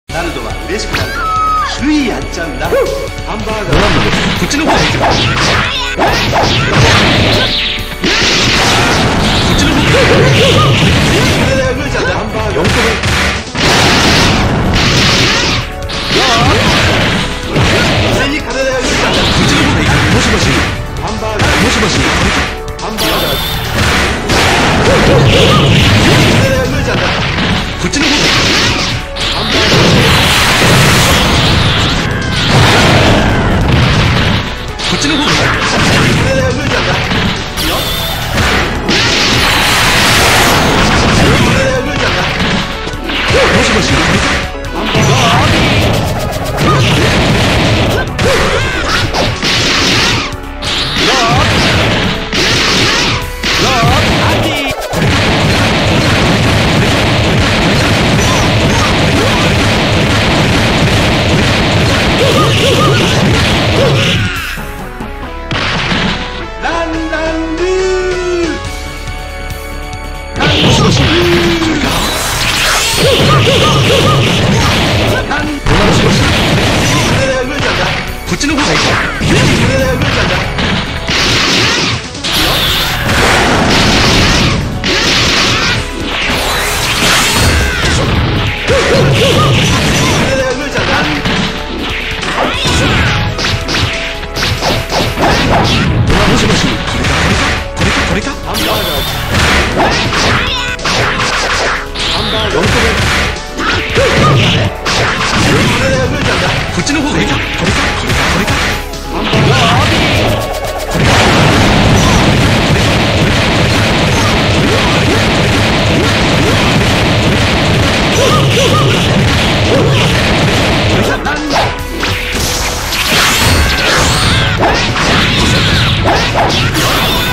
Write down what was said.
なるのは嬉しくなるとついやっちゃうんだ。ハンバーガーこっちの方がいいけど、こっちの方がいい。これでグーちゃんだ。ハンバーガー4個目。それに体でグーちゃんだ。こっちの方がいい。もしもしハンバーガー、もしもしハンバーガー、これでグーちゃんだ。こっちの方がいい。ハンバーガー、こっちの方がいい。これでグーちゃんだ。いいよ。これでグーちゃんだ。もしもしハンバーガこっちの方がいいか。これでグーちゃんだ。もしもし、これかハンバーガー、ハンバーガー4個目。こっちの方がいいか。これかハンバーガー、これか。これか。